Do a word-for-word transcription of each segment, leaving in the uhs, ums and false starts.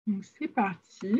Donc, c'est parti.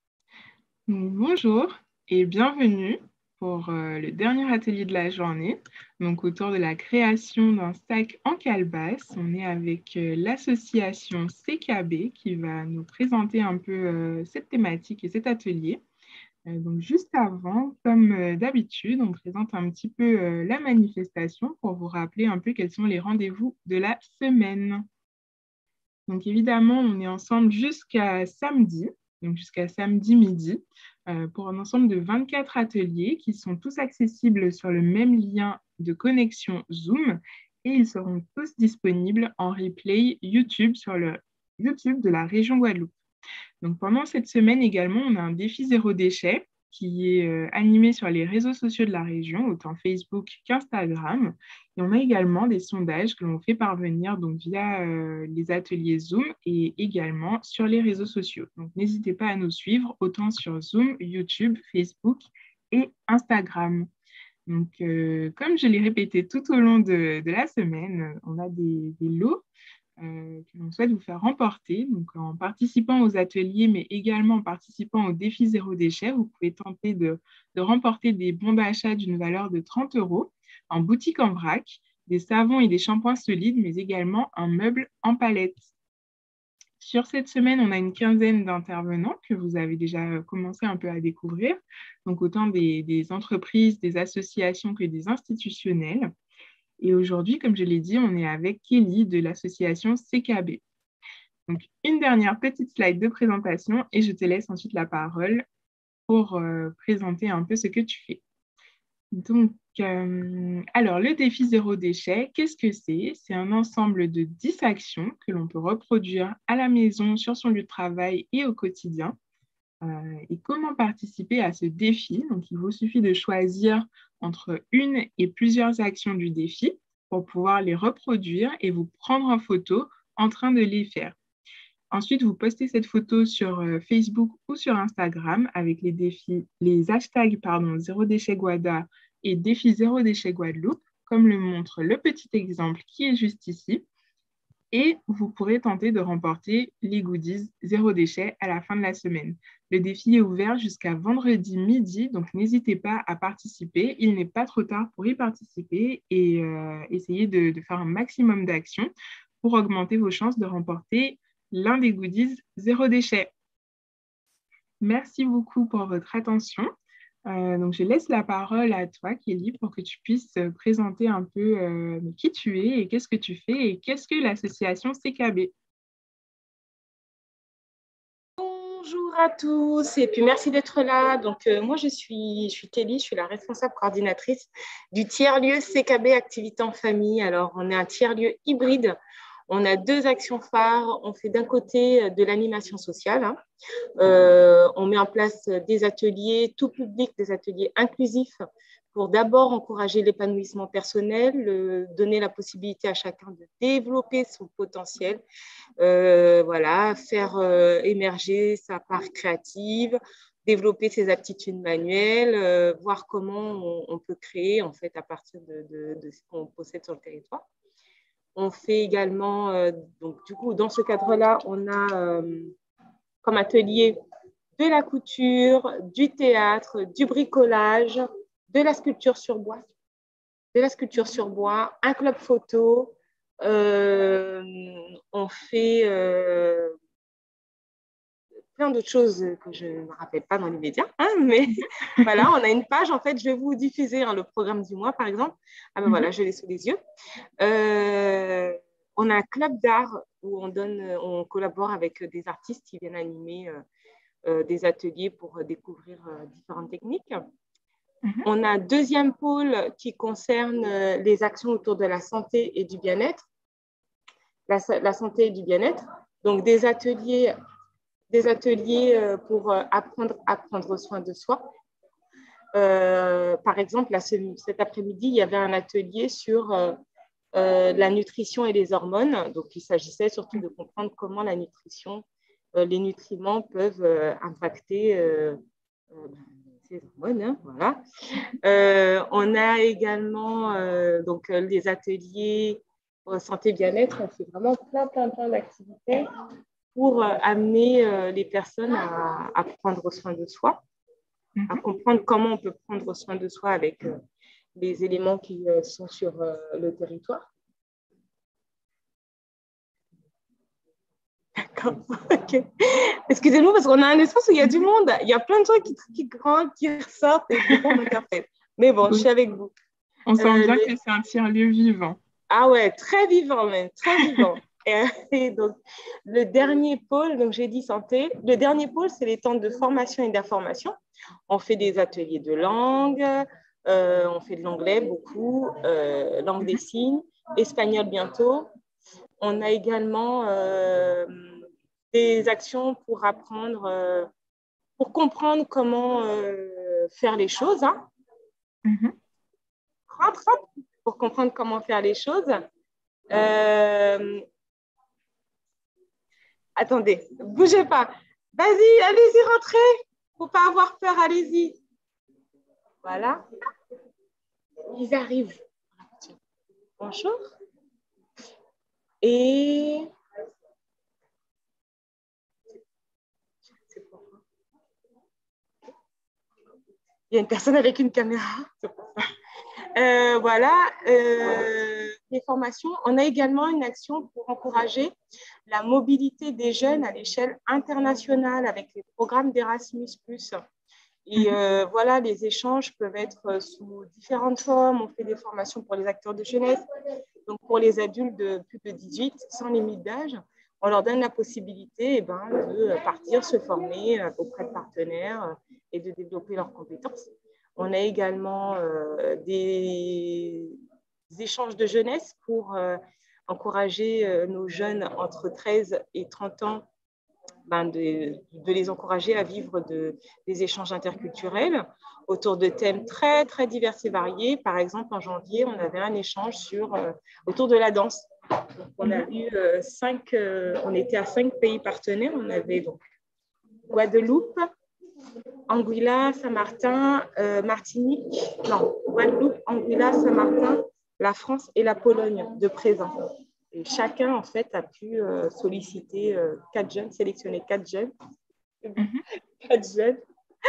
Donc, bonjour et bienvenue pour euh, le dernier atelier de la journée. Donc, autour de la création d'un sac en calebasse, on est avec euh, l'association C K B qui va nous présenter un peu euh, cette thématique et cet atelier. Euh, donc, juste avant, comme euh, d'habitude, on présente un petit peu euh, la manifestation pour vous rappeler un peu quels sont les rendez-vous de la semaine. Donc, évidemment, on est ensemble jusqu'à samedi, donc jusqu'à samedi midi, euh, pour un ensemble de vingt-quatre ateliers qui sont tous accessibles sur le même lien de connexion Zoom et ils seront tous disponibles en replay YouTube sur le YouTube de la région Guadeloupe. Donc, pendant cette semaine également, on a un défi zéro déchet qui est euh, animé sur les réseaux sociaux de la région, autant Facebook qu'Instagram. Et on a également des sondages que l'on fait parvenir donc, via euh, les ateliers Zoom et également sur les réseaux sociaux. Donc, n'hésitez pas à nous suivre autant sur Zoom, YouTube, Facebook et Instagram. Donc, euh, comme je l'ai répété tout au long de, de la semaine, on a des, des lots euh, que l'on souhaite vous faire remporter. Donc, en participant aux ateliers, mais également en participant au défi zéro déchet, vous pouvez tenter de, de remporter des bons d'achat d'une valeur de trente euros en boutique en vrac, des savons et des shampoings solides, mais également un meuble en palette. Sur cette semaine, on a une quinzaine d'intervenants que vous avez déjà commencé un peu à découvrir, donc autant des, des entreprises, des associations que des institutionnels. Et aujourd'hui, comme je l'ai dit, on est avec Kelly de l'association C K B. Donc, une dernière petite slide de présentation et je te laisse ensuite la parole pour euh, présenter un peu ce que tu fais. Donc, euh, alors, le défi zéro déchet, qu'est-ce que c'est? C'est un ensemble de dix actions que l'on peut reproduire à la maison, sur son lieu de travail et au quotidien. Euh, et comment participer à ce défi? Donc, il vous suffit de choisir entre une et plusieurs actions du défi pour pouvoir les reproduire et vous prendre en photo en train de les faire. Ensuite, vous postez cette photo sur euh, Facebook ou sur Instagram avec les défis, les hashtags pardon, zéro déchet Guada et défi zéro déchet Guadeloupe, comme le montre le petit exemple qui est juste ici. Et vous pourrez tenter de remporter les goodies zéro déchet à la fin de la semaine. Le défi est ouvert jusqu'à vendredi midi, donc n'hésitez pas à participer. Il n'est pas trop tard pour y participer et euh, essayer de, de faire un maximum d'actions pour augmenter vos chances de remporter l'un des goodies zéro déchet. Merci beaucoup pour votre attention. Euh, donc, je laisse la parole à toi, Kelly, pour que tu puisses présenter un peu euh, qui tu es et qu'est-ce que tu fais et qu'est-ce que l'association C K B. Bonjour à tous et puis merci d'être là. Donc, euh, moi, je suis, je suis Kelly, je suis la responsable coordinatrice du tiers-lieu C K B Activité en Famille. Alors, on est un tiers-lieu hybride. On a deux actions phares. On fait d'un côté de l'animation sociale. Hein. Euh, on met en place des ateliers tout public, des ateliers inclusifs pour d'abord encourager l'épanouissement personnel, euh, donner la possibilité à chacun de développer son potentiel, euh, voilà, faire euh, émerger sa part créative, développer ses aptitudes manuelles, euh, voir comment on, on peut créer en fait à partir de, de, de ce qu'on possède sur le territoire. On fait également, euh, donc du coup, dans ce cadre-là, on a euh, comme atelier de la couture, du théâtre, du bricolage, de la sculpture sur bois, de la sculpture sur bois, un club photo. Euh, on fait euh, plein d'autres choses que je ne me rappelle pas dans les médias, hein, mais voilà, on a une page, en fait, je vais vous diffuser hein, le programme du mois, par exemple. Ah ben voilà, je l'ai sous les yeux. Euh, on a un club d'art où on, donne, on collabore avec des artistes qui viennent animer euh, euh, des ateliers pour découvrir euh, différentes techniques. Mm-hmm. On a un deuxième pôle qui concerne euh, les actions autour de la santé et du bien-être. La, la santé et du bien-être. Donc, des ateliers des ateliers pour apprendre à prendre soin de soi. Euh, par exemple, là, ce, cet après-midi, il y avait un atelier sur euh, euh, la nutrition et les hormones. Donc, il s'agissait surtout de comprendre comment la nutrition, euh, les nutriments peuvent euh, impacter euh, euh, ces hormones. Hein, voilà. Euh, on a également euh, donc, les ateliers santé bien-être. On fait vraiment plein, plein, plein d'activités pour pour euh, amener euh, les personnes à, à prendre soin de soi, mm-hmm. à comprendre comment on peut prendre soin de soi avec euh, les éléments qui euh, sont sur euh, le territoire. D'accord. Okay. Excusez-moi parce qu'on a un espace où il y a du monde. Il y a plein de gens qui, qui grandent, qui ressortent et des fois on m'interpelle. Mais bon, oui. Je suis avec vous. On sent euh, bien le... que c'est un tiers-lieu vivant. Ah ouais, très vivant même, très vivant. et, et donc, le dernier pôle, donc j'ai dit santé, le dernier pôle, c'est les temps de formation et d'information. On fait des ateliers de langue, euh, on fait de l'anglais beaucoup, euh, langue des signes, espagnol bientôt. On a également euh, des actions pour apprendre, euh, pour comprendre comment euh, faire les choses. Hein. Mm-hmm. Rentre, rentre, pour comprendre comment faire les choses. Euh... Attendez, bougez pas. Vas-y, allez-y, rentrez. Il ne faut pas avoir peur, allez-y. Voilà. Ils arrivent. Bonjour. Et... Il y a une personne avec une caméra. C'est pour ça. Euh, voilà, euh, les formations. On a également une action pour encourager la mobilité des jeunes à l'échelle internationale avec les programmes d'Erasmus plus. Et euh, voilà, les échanges peuvent être sous différentes formes. On fait des formations pour les acteurs de jeunesse, donc pour les adultes de plus de dix-huit, sans limite d'âge. On leur donne la possibilité eh ben, de partir se former auprès de partenaires et de développer leurs compétences. On a également euh, des, des échanges de jeunesse pour euh, encourager euh, nos jeunes entre treize et trente ans, ben de, de les encourager à vivre de, des échanges interculturels autour de thèmes très, très divers et variés. Par exemple, en janvier, on avait un échange sur, euh, autour de la danse. Donc, on a eu euh, cinq, euh, on était à cinq pays partenaires. On avait donc Guadeloupe, Anguilla, Saint-Martin, euh, Martinique, non, Guadeloupe, Anguilla, Saint-Martin, la France et la Pologne de présent. Et chacun, en fait, a pu euh, solliciter euh, quatre jeunes, sélectionner quatre jeunes, mm-hmm. quatre jeunes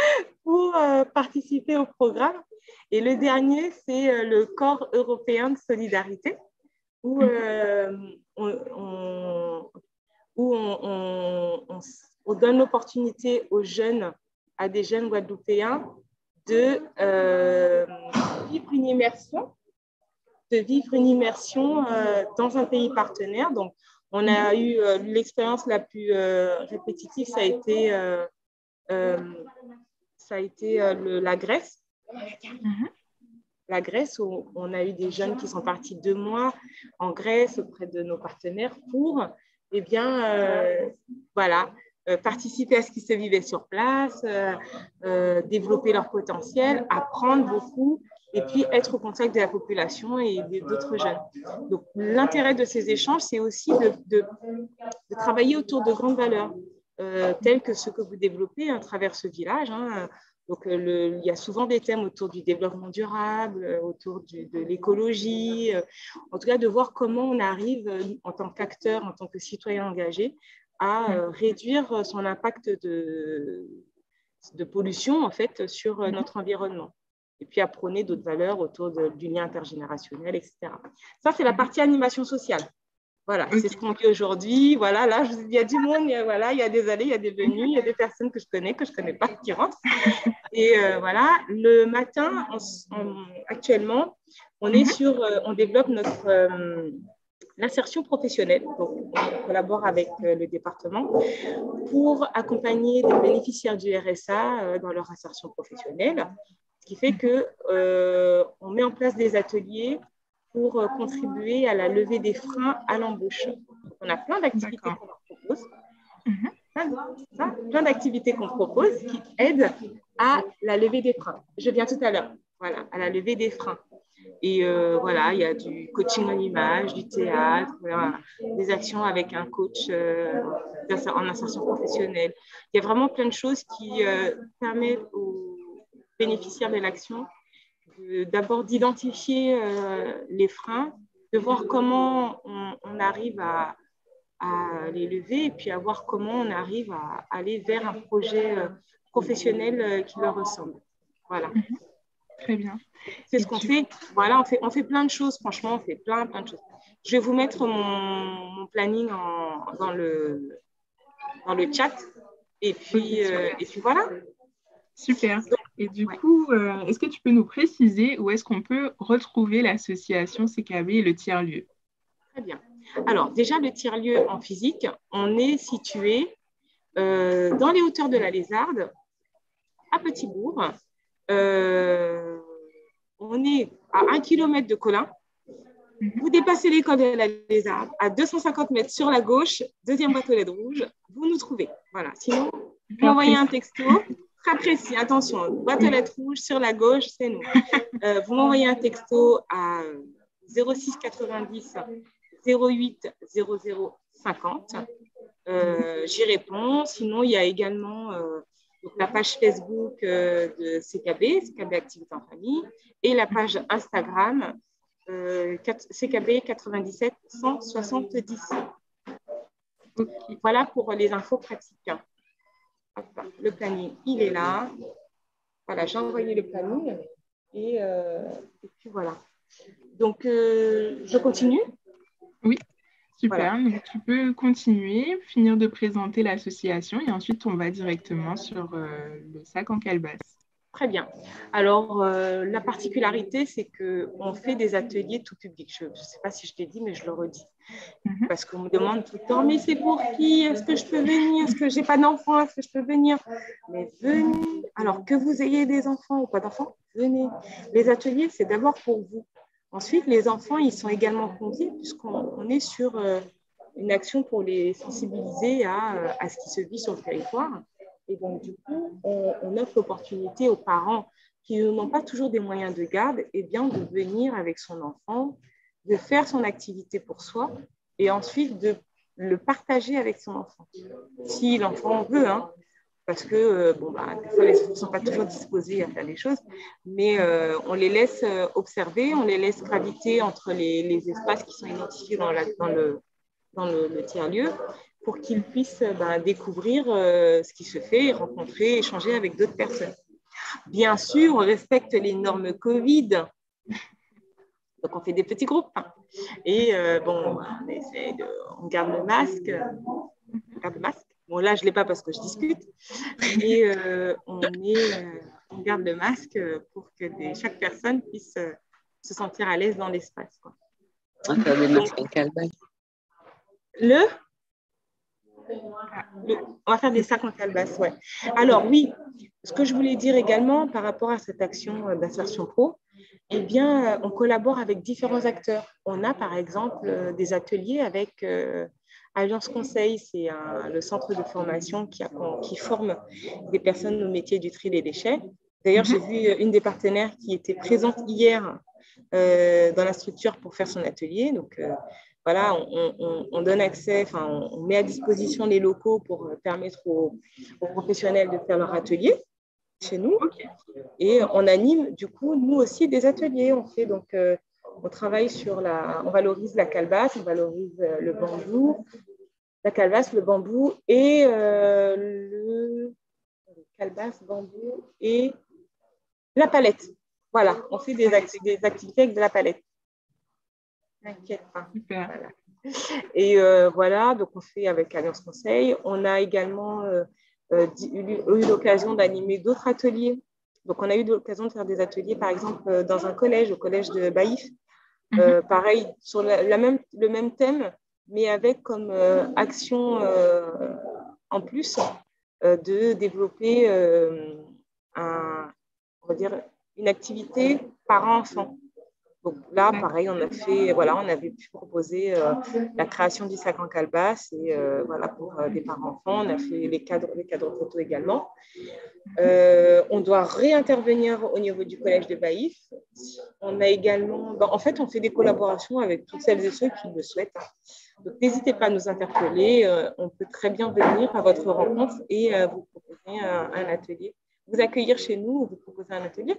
pour euh, participer au programme. Et le dernier, c'est euh, le Corps européen de solidarité, où, euh, on, on, où on, on, on, on donne l'opportunité aux jeunes, à des jeunes Guadeloupéens, de euh, vivre une immersion, de vivre une immersion euh, dans un pays partenaire. Donc, on a eu euh, l'expérience la plus euh, répétitive, ça a été, euh, euh, ça a été euh, le, la Grèce. Mm-hmm. La Grèce, où on a eu des jeunes qui sont partis deux mois en Grèce auprès de nos partenaires pour, eh bien, euh, voilà, euh, participer à ce qui se vivait sur place, euh, euh, développer leur potentiel, apprendre beaucoup et puis être au contact de la population et d'autres jeunes. Donc, l'intérêt de ces échanges, c'est aussi de, de, de travailler autour de grandes valeurs, euh, telles que ce que vous développez à travers ce village, hein. Donc, le, il y a souvent des thèmes autour du développement durable, autour du, de l'écologie, en tout cas de voir comment on arrive en tant qu'acteur, en tant que citoyen engagé, à euh, réduire son impact de, de pollution en fait, sur notre environnement. Et puis à prôner d'autres valeurs autour de, du lien intergénérationnel, et cetera. Ça, c'est la partie animation sociale. Voilà, okay. C'est ce qu'on vit aujourd'hui. Voilà, là, je, il y a du monde, il y a, voilà, il y a des allées, il y a des venues, il y a des personnes que je connais, que je ne connais pas, qui rentrent. Et euh, voilà, le matin, on, on, actuellement, on est sur, euh, on développe notre euh, l'insertion professionnelle. Donc, on collabore avec euh, le département pour accompagner les bénéficiaires du R S A euh, dans leur insertion professionnelle, ce qui fait que euh, on met en place des ateliers pour euh, contribuer à la levée des freins à l'embauche. On a plein d'activités qu'on leur propose. Mm-hmm. Plein, plein d'activités qu'on propose qui aident à la levée des freins. Je viens tout à l'heure, voilà, à la levée des freins. Et euh, voilà, il y a du coaching en image, du théâtre, voilà, des actions avec un coach euh, en insertion professionnelle. Il y a vraiment plein de choses qui euh, permettent aux bénéficiaires de l'action d'abord d'identifier euh, les freins, de voir comment on, on arrive à à les lever et puis à voir comment on arrive à aller vers un projet euh, professionnel euh, qui leur ressemble. Voilà. Mhm. Très bien. C'est Et ce qu'on tu... fait. Voilà, on fait, on fait plein de choses. Franchement, on fait plein, plein de choses. Je vais vous mettre mon, mon planning en, dans, le, dans le chat. Et Ok, puis, euh, super. et puis voilà. Super. Donc, Et du ouais, coup, euh, est-ce que tu peux nous préciser où est-ce qu'on peut retrouver l'association C K B et le tiers-lieu? très bien. Alors, déjà, le tiers-lieu en physique, on est situé euh, dans les hauteurs de la Lézarde, à Petit-Bourg. Euh, on est à un kilomètre de Colin. Mhm. Vous dépassez l'école de la Lézarde à deux cent cinquante mètres sur la gauche, deuxième boîte aux lettres rouges, vous nous trouvez. Voilà. Sinon, vous Super m'envoyez un précis. texto, très précis, attention, boîte aux Oui. lettres rouges sur la gauche, c'est nous. Euh, vous m'envoyez un texto à zéro six quatre-vingt-dix zéro huit zéro zéro cinquante. Euh, J'y réponds. Sinon, il y a également euh, donc la page Facebook euh, de C K B, C K B Activité en Famille, et la page Instagram euh, C K B quatre-vingt-dix-sept cent soixante-dix. Ok. Voilà pour les infos pratiques. Hop, le planning, il est là. Voilà, j'ai envoyé le planning. Et, euh, et puis voilà. Donc, euh, je continue. Oui, Voilà. super. Donc, tu peux continuer, finir de présenter l'association et ensuite on va directement sur euh, le sac en calebasse. Très bien. Alors, euh, la particularité, c'est qu'on fait des ateliers tout public. Je ne sais pas si je l'ai dit, mais je le redis. Mhm. Parce qu'on me demande tout le temps, mais c'est pour qui? Est-ce que je peux venir? Est-ce que j'ai pas d'enfants? Est-ce que je peux venir? Mais venez. Alors, que vous ayez des enfants ou pas d'enfants, venez. Les ateliers, c'est d'abord pour vous. Ensuite, les enfants, ils sont également conviés puisqu'on on est sur euh, une action pour les sensibiliser à, à ce qui se vit sur le territoire. Et donc, du coup, on, on offre l'opportunité aux parents qui n'ont pas toujours des moyens de garde, eh bien, de venir avec son enfant, de faire son activité pour soi et ensuite de le partager avec son enfant. Si l'enfant veut, hein, parce que euh, bon, bah, des fois, les enfants ne sont pas toujours disposés à faire des choses, mais euh, on les laisse euh, observer, on les laisse graviter entre les, les espaces qui sont identifiés dans, la, dans le, dans le, le tiers-lieu pour qu'ils puissent bah, découvrir euh, ce qui se fait, rencontrer, échanger avec d'autres personnes. Bien sûr, on respecte les normes Covid, donc on fait des petits groupes. Hein. Et euh, bon, on essaie de, on garde le masque, on garde le masque. Bon, là, je ne l'ai pas parce que je discute, mais euh, on, est, euh, on garde le masque pour que des, chaque personne puisse euh, se sentir à l'aise dans l'espace. Quoi. On va faire des masques en calebasse. Le Ah, Le, on va faire des sacs en calebasse, ouais. Alors oui, ce que je voulais dire également par rapport à cette action d'insertion pro, eh bien, on collabore avec différents acteurs. On a par exemple des ateliers avec euh, Alliance Conseil, c'est un, le centre de formation qui, a, qui forme des personnes au métier du tri des déchets. D'ailleurs, mhm. j'ai vu une des partenaires qui était présente hier euh, dans la structure pour faire son atelier. Donc, euh, voilà, on, on, on donne accès, enfin, on met à disposition les locaux pour permettre aux, aux professionnels de faire leur atelier chez nous. Ok. Et on anime, du coup, nous aussi, des ateliers. On fait donc, euh, on travaille sur la, on valorise la calebasse, on valorise le bambou, la calebasse, le bambou et euh, le calebasse, bambou et la palette. Voilà, on fait des, act des activités avec de la palette. T'inquiète pas. Super. Voilà. Et euh, voilà, donc on fait avec Alliance Conseil. On a également euh, euh, eu, eu l'occasion d'animer d'autres ateliers. Donc on a eu l'occasion de faire des ateliers, par exemple, dans un collège, au collège de Baïf. Mhm. Euh, pareil, sur la, la même, le même thème, mais avec comme euh, action euh, en plus euh, de développer euh, un, on va dire, une activité parent-enfant. Donc là, pareil, on a fait, voilà, on avait pu proposer euh, la création du sac en calebasse et euh, voilà pour euh, des parents-enfants. On a fait les cadres, les cadres photos également. Euh, on doit réintervenir au niveau du collège de Baïf. On a également, ben, en fait, on fait des collaborations avec toutes celles et ceux qui le souhaitent. Donc, n'hésitez pas à nous interpeller. Euh, on peut très bien venir à votre rencontre et euh, vous proposer un, un atelier, vous accueillir chez nous ou vous proposer un atelier.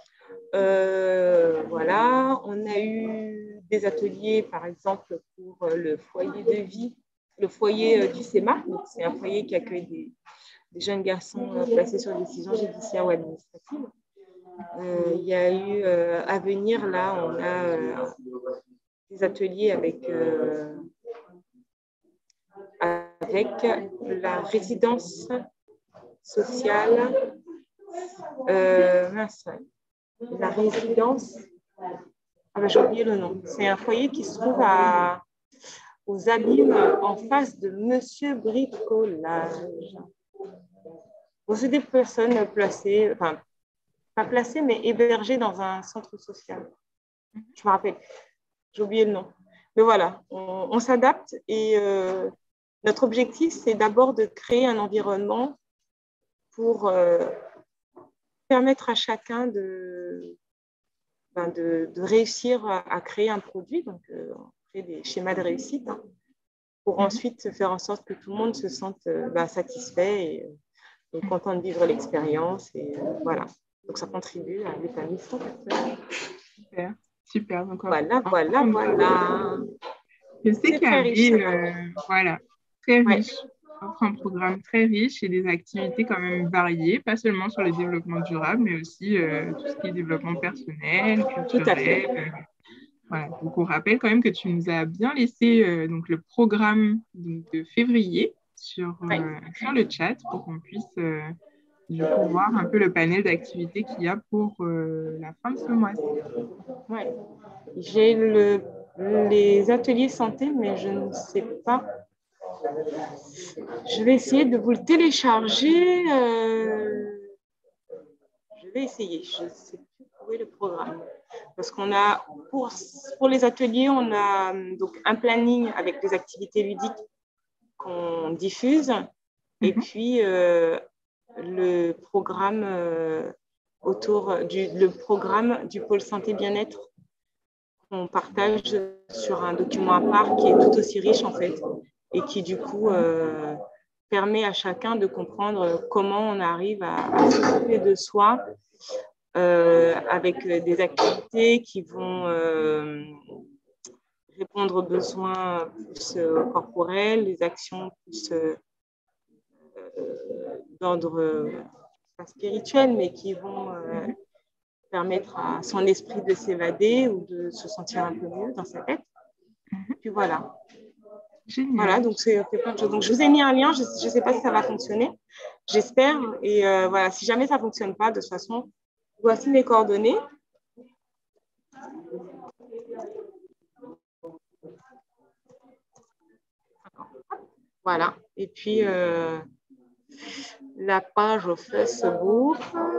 Euh, voilà, on a eu des ateliers, par exemple, pour le foyer de vie le foyer du C E M A. Donc, c'est un foyer qui accueille des, des jeunes garçons placés sur décision judiciaire ou administrative. Euh, il y a eu euh, à venir, là, on a euh, des ateliers avec, euh, avec la résidence sociale, euh, mince, la résidence, ah ben, j'ai oublié le nom, c'est un foyer qui se trouve à, aux Abîmes en face de Monsieur Bricolage. Bon, c'est des personnes placées, enfin, pas placées, mais hébergées dans un centre social. Je me rappelle, j'ai oublié le nom. Mais voilà, on, on s'adapte et euh, notre objectif, c'est d'abord de créer un environnement pour euh, permettre à chacun de, ben de, de réussir à, à créer un produit, donc euh, on crée des schémas de réussite, hein, pour mmh. ensuite faire en sorte que tout le monde se sente euh, ben, satisfait et, et content de vivre l'expérience. Et euh, voilà, donc ça contribue à l'épanouissement personnel. Super, super. Donc, voilà, voilà, voilà. Je sais qu'il y avait, euh, voilà, très riche. Ouais. Offre un programme très riche et des activités quand même variées, pas seulement sur le développement durable, mais aussi euh, tout ce qui est développement personnel, culturel. Euh, voilà. Donc, on rappelle quand même que tu nous as bien laissé euh, donc, le programme donc, de février sur, euh, ouais. sur le chat pour qu'on puisse euh, du coup, voir un peu le panel d'activités qu'il y a pour euh, la fin de ce mois. Ouais. J'ai le, les ateliers santé, mais je ne sais pas. Je vais essayer de vous le télécharger. Euh, je vais essayer. Je ne sais plus trouver le programme. Parce qu'on a, pour, pour les ateliers, on a donc un planning avec des activités ludiques qu'on diffuse. Mm-hmm. Et puis, euh, le programme euh, autour du le programme du pôle santé bien-être qu'on partage sur un document à part qui est tout aussi riche en fait. Et qui, du coup, euh, permet à chacun de comprendre comment on arrive à, à s'occuper de soi euh, avec des activités qui vont euh, répondre aux besoins plus euh, corporels, des actions plus euh, euh, d'ordre euh, pas spirituel, mais qui vont euh, permettre à son esprit de s'évader ou de se sentir un peu mieux dans sa tête. Puis voilà. Génial. Voilà, donc c'est plein de choses. Donc je vous ai mis un lien, je ne sais pas si ça va fonctionner, j'espère. Et euh, voilà, si jamais ça ne fonctionne pas, de toute façon, voici mes coordonnées. Voilà, et puis euh, la page Facebook.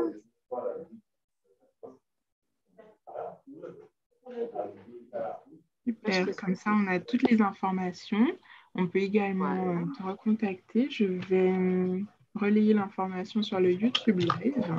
Super, comme ça on a toutes les informations. On peut également voilà. euh, te recontacter. Je vais euh, relayer l'information sur le YouTube Live.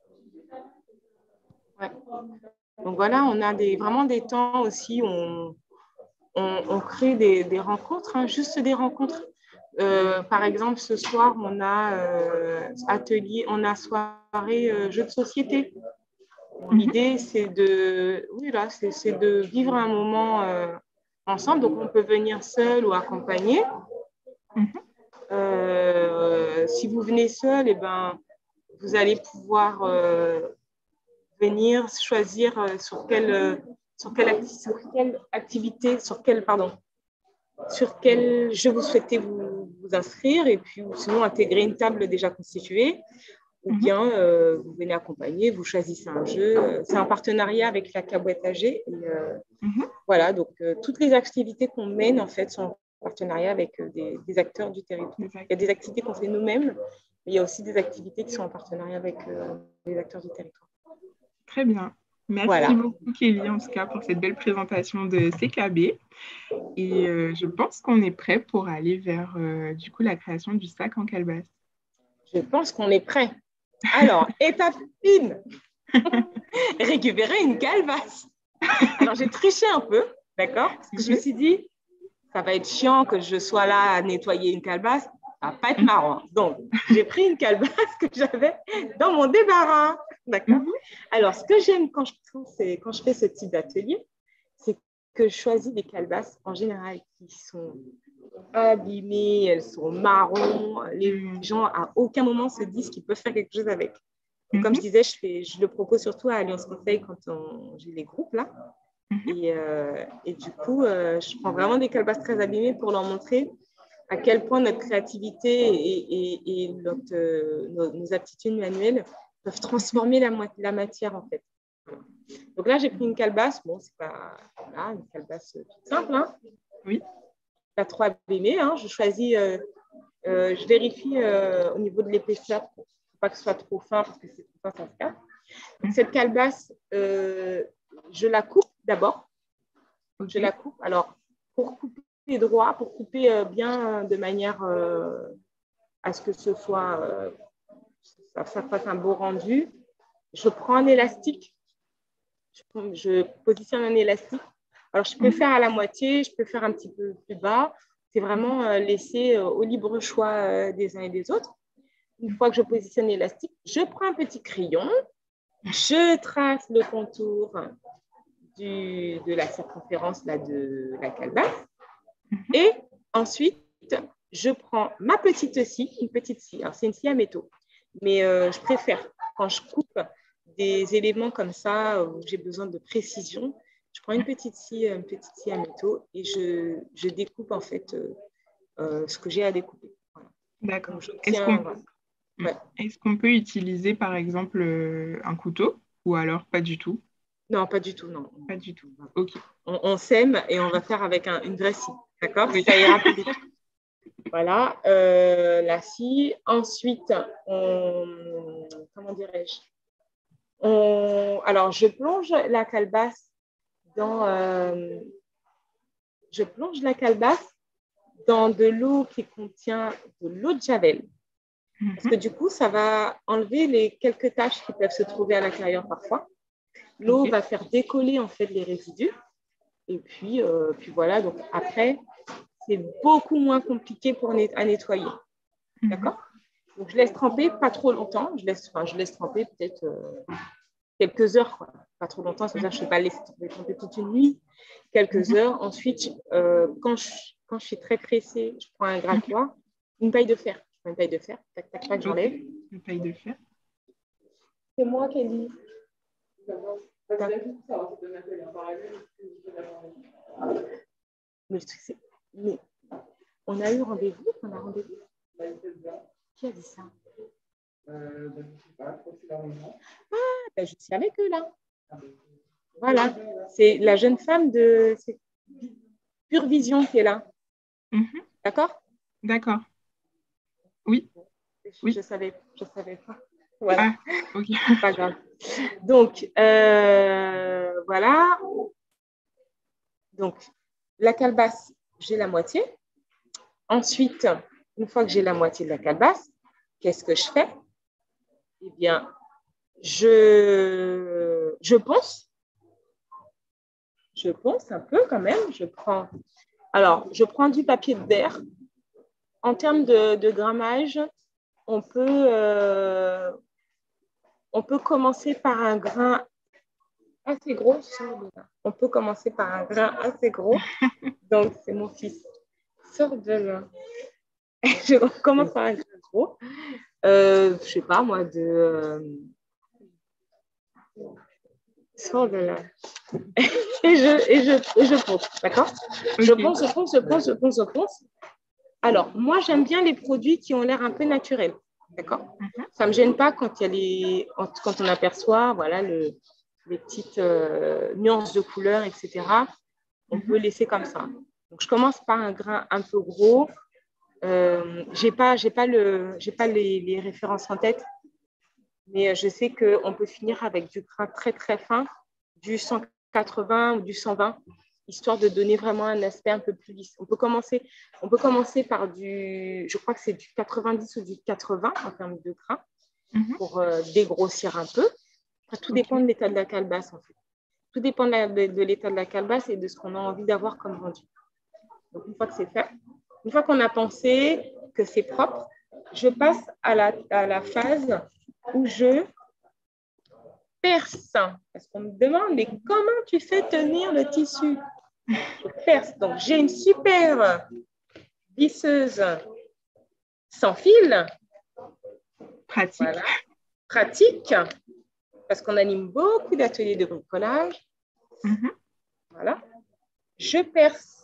Ouais. Donc voilà, on a des, vraiment des temps aussi où on, on, on crée des, des rencontres, hein, juste des rencontres. Euh, par exemple, ce soir, on a euh, atelier, on a soirée euh, jeux de société. Mm-hmm. L'idée, c'est de, oui, là, c'est, c'est de vivre un moment euh, ensemble. Donc, on peut venir seul ou accompagné. Mm-hmm. Euh, si vous venez seul, eh ben, vous allez pouvoir euh, venir choisir euh, sur quelle, euh, sur, quelle acti- sur quelle activité, sur quelle, pardon, sur quel jeu vous souhaitez vous, vous inscrire et puis sinon intégrer une table déjà constituée. Ou bien euh, vous venez accompagner, vous choisissez un jeu. C'est un partenariat avec la Caboîte A G. Et, euh, mm-hmm. Voilà, donc euh, toutes les activités qu'on mène en fait sont en partenariat avec euh, des, des acteurs du territoire. Il y a des activités qu'on fait nous-mêmes, mais il y a aussi des activités qui sont en partenariat avec euh, les acteurs du territoire. Très bien. Merci voilà. beaucoup Kelly en tout cas pour cette belle présentation de C K B. Et euh, je pense qu'on est prêt pour aller vers euh, du coup la création du sac en calebasse. Je pense qu'on est prêt. Alors, étape un, récupérer une calebasse. Alors, j'ai triché un peu, d'accord? Parce que je me suis dit, ça va être chiant que je sois là à nettoyer une calebasse. Ça va pas être marrant. Donc, j'ai pris une calebasse que j'avais dans mon débarras, d'accord? Alors, ce que j'aime quand je, c'est, quand je fais ce type d'atelier, c'est que je choisis des calebasses en général qui sont abîmées, elles sont marron. Les Mhm. gens, à aucun moment, se disent qu'ils peuvent faire quelque chose avec. Donc, comme je Mhm. disais, je, fais, je le propose surtout à Alliance Conseil quand on- j'ai les groupes là. Mhm. Et, euh, et du coup, euh, je prends vraiment des calebasses très abîmées pour leur montrer à quel point notre créativité et, et, et notre, euh, nos, nos aptitudes manuelles peuvent transformer la, la matière en fait. Voilà. Donc là, j'ai pris une calebasse. Bon, c'est pas voilà, une calebasse toute simple, hein. Oui. Pas trop abîmée. Hein. Je choisis, euh, euh, je vérifie euh, au niveau de l'épaisseur pour pas que ce soit trop fin parce que c'est trop fin, ça se casse. Donc, cette calebasse, euh, je la coupe d'abord. Ok. Je la coupe. Alors, pour couper droit, pour couper euh, bien de manière euh, à ce que ce soit, euh, ça, ça fasse un beau rendu, je prends un élastique. Je, je positionne un élastique. Alors, je peux Mhm. faire à la moitié, je peux faire un petit peu plus bas. C'est Mhm. vraiment euh, laisser euh, au libre choix euh, des uns et des autres. Une fois que je positionne l'élastique, je prends un petit crayon, je trace le contour du, de la circonférence là, de la calebasse. Mhm. Et ensuite, je prends ma petite scie, une petite scie. Alors, c'est une scie à métaux. Mais euh, je préfère, quand je coupe des éléments comme ça, où j'ai besoin de précision, je prends une petite scie, une petite scie à métaux et je, je découpe en fait euh, euh, ce que j'ai à découper. Voilà. D'accord. Donc, Est-ce j'obtiens, qu'on voilà. Mm. Ouais. Est-ce qu'on peut utiliser, par exemple, euh, un couteau ou alors pas du tout? Non, pas du tout, non. Pas du tout. Ok. On, on sème et on va faire avec un, une vraie scie. D'accord? Oui. Ça ira plus vite. Voilà, euh, la scie. Ensuite, on, comment dirais-je? On, alors, je plonge la calebasse dans, euh, je plonge la calebasse dans de l'eau qui contient de l'eau de Javel. Parce que Mhm. du coup, ça va enlever les quelques taches qui peuvent se trouver à l'intérieur parfois. L'eau Ok. va faire décoller en fait les résidus. Et puis, euh, puis voilà, donc après, c'est beaucoup moins compliqué pour net- à nettoyer. Mhm. D'accord? Donc, je laisse tremper pas trop longtemps. Je laisse, enfin, je laisse tremper peut-être euh, quelques heures, quoi. Pas trop longtemps, c'est-à-dire que je ne vais pas laisser tremper toute une nuit. Quelques Mhm. heures. Ensuite, euh, quand, je, quand je suis très pressée, je prends un Mhm. grattoir, une paille de fer. Je prends une paille de fer, tac, tac, tac, Ok. j'enlève. Une paille de fer. C'est moi, Kelly. Mais, mais on a eu rendez-vous, on a rendez-vous. Qui a dit ça? Euh, ah, ben, je suis avec eux là. Voilà, c'est la jeune femme de Pure Vision qui est là. Mhm. D'accord? D'accord. Oui. Je Oui. ne savais, je savais pas. Voilà, Ah, ok. pas grave. Donc, euh, voilà. Donc, la calebasse, j'ai la moitié. Ensuite, une fois que j'ai la moitié de la calebasse, qu'est-ce que je fais? Eh bien, je, je ponce. Je ponce un peu quand même. Je prends, alors, je prends du papier de verre. En termes de, de grammage, on peut, euh, on peut commencer par un grain assez gros. On peut commencer par un grain assez gros. Donc, c'est mon fils. Sors de là. Je commence par un grain gros. Euh, je ne sais pas, moi, de... Euh... Sors de là. et je, et je, et je ponce, d'accord? Je Ok. ponce, je ponce, je ponce, je ponce, je ponce. Alors, moi, j'aime bien les produits qui ont l'air un peu naturels, d'accord? Mhm. Ça ne me gêne pas quand, il y a les... quand on aperçoit voilà, le... les petites euh, nuances de couleurs, et cetera. On Mhm. peut laisser comme ça. Donc, je commence par un grain un peu gros. Euh, je n'ai pas, j'ai pas, le... j'ai pas les... les références en tête, mais je sais qu'on peut finir avec du grain très, très fin, du cent quatre-vingts ou du cent vingt, histoire de donner vraiment un aspect un peu plus lisse. On peut commencer, on peut commencer par du, je crois que c'est du quatre-vingt-dix ou du quatre-vingts en termes de grain, Mhm. pour euh, dégrossir un peu. Après, tout Ok. dépend de l'état de la calebasse, en fait. Tout dépend de, la, de, de l'état de la calebasse et de ce qu'on a envie d'avoir comme rendu. Donc, une fois que c'est fait, une fois qu'on a pensé que c'est propre, je passe à la, à la phase où je perce. Parce qu'on me demande, mais comment tu fais tenir le tissu? Je perce. Donc, j'ai une super lisseuse sans fil. Pratique. Voilà. Pratique, parce qu'on anime beaucoup d'ateliers de bricolage. Mm-hmm. Voilà. Je perce.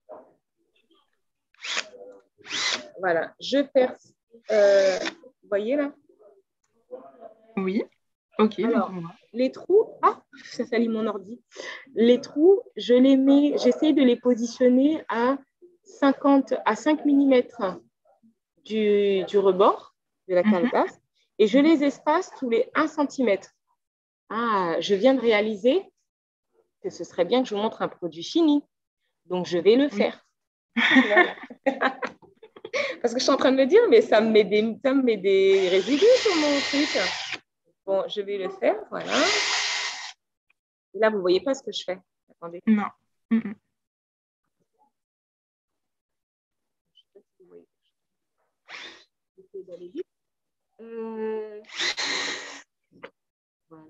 Voilà, je perce. Euh, vous voyez là? Oui. Ok. Alors, donc les trous, ah, ça salit mon ordi. Les trous, je les mets, j'essaye de les positionner à cinquante à cinq millimètres du, du rebord de la calebasse mm-hmm. et je les espace tous les un centimètre. Ah, je viens de réaliser que ce serait bien que je vous montre un produit fini. Donc, je vais le oui. faire. Voilà. Parce que je suis en train de me dire, mais ça me met des, ça me met des résidus sur mon truc. Bon, je vais le faire, voilà. Et là, vous ne voyez pas ce que je fais. Attendez. Non. Mm-mm. Je sais pas si vous voyez. J'essaie d'aller vite. Euh... Voilà.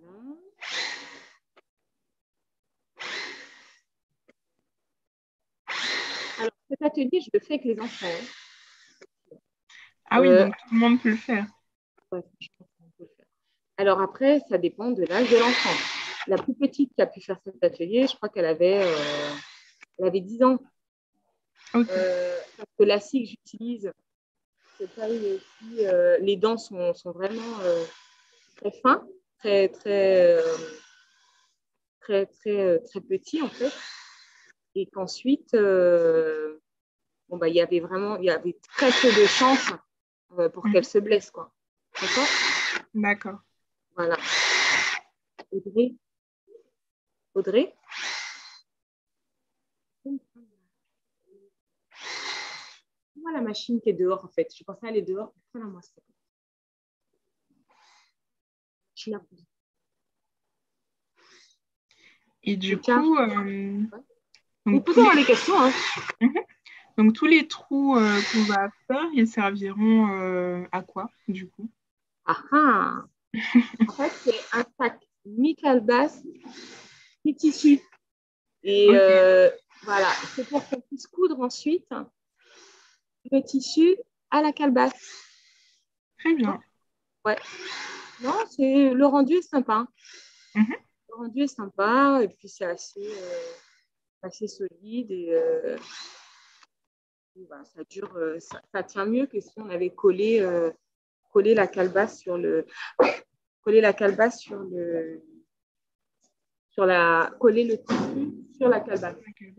Alors, cet atelier, je le fais avec les enfants. Ah oui, euh... donc tout le monde peut le faire. Ouais, je pense qu'on peut le faire. Alors après, ça dépend de l'âge de l'enfant. La plus petite qui a pu faire cet atelier, je crois qu'elle avait, euh, elle avait dix ans. Okay. Euh, parce que la scie que j'utilise, c'est taille aussi, euh, les dents sont, sont vraiment euh, très fins, très, très, euh, très, très, euh, très petits en fait. Et qu'ensuite, euh, bon, bah, il y avait vraiment, il y avait très peu de chance euh, pour mmh. qu'elle se blesse, quoi. D'accord ? D'accord. Voilà. Audrey Audrey Moi, la machine qui est dehors, en fait. Je pensais aller dehors. Voilà, moi, c'est je la pose. Et du coup, euh, donc, posez-moi les... les questions. Hein. Mm-hmm. Donc, tous les trous euh, qu'on va faire, ils serviront euh, à quoi, du coup? Ah ah. En fait, c'est un sac mi-calebasse, mi-tissu. Et okay. euh, voilà, c'est pour qu'on puisse coudre ensuite le tissu à la calebasse. Très bien. Ouais. Non, c'est le rendu est sympa. Mm-hmm. Le rendu est sympa et puis c'est assez, euh, assez solide et, euh, et ben, ça dure, euh, ça, ça tient mieux que si on avait collé, euh, collé la calebasse sur le, coller la calebasse sur le, sur la, coller le tissu sur la calebasse. Il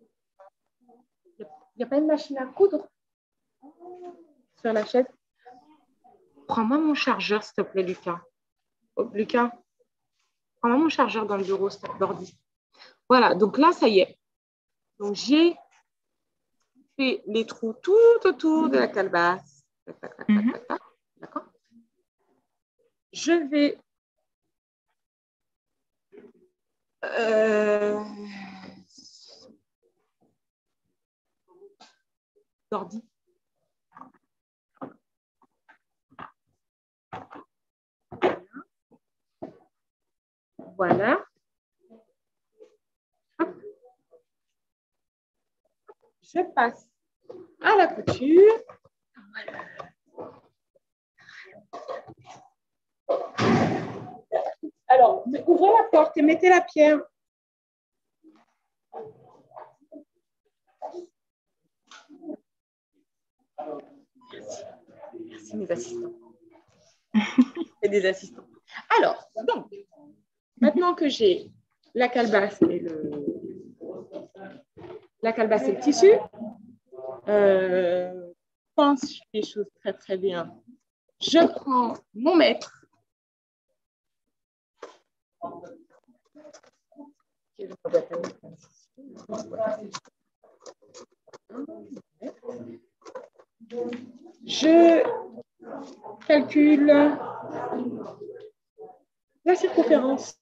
n'y a, a pas une machine à coudre sur la chaise? Prends-moi mon chargeur, s'il te plaît, Lucas. Oh, Lucas, prends-moi mon chargeur dans le bureau, s'il te plaît, Bordy. Voilà, donc là, ça y est. Donc, j'ai fait les trous tout autour de la calebasse. Mm-hmm. D'accord? Je vais... Euh... Bordy. Voilà. Hop. Je passe à la couture. Alors, ouvrez la porte et mettez la pierre. Merci. Merci mes assistants. Et des assistants. Alors, donc, maintenant que j'ai la calebasse et le, la calebasse et le tissu, euh, pense les choses très très bien. Je prends mon mètre. Je calcule la circonférence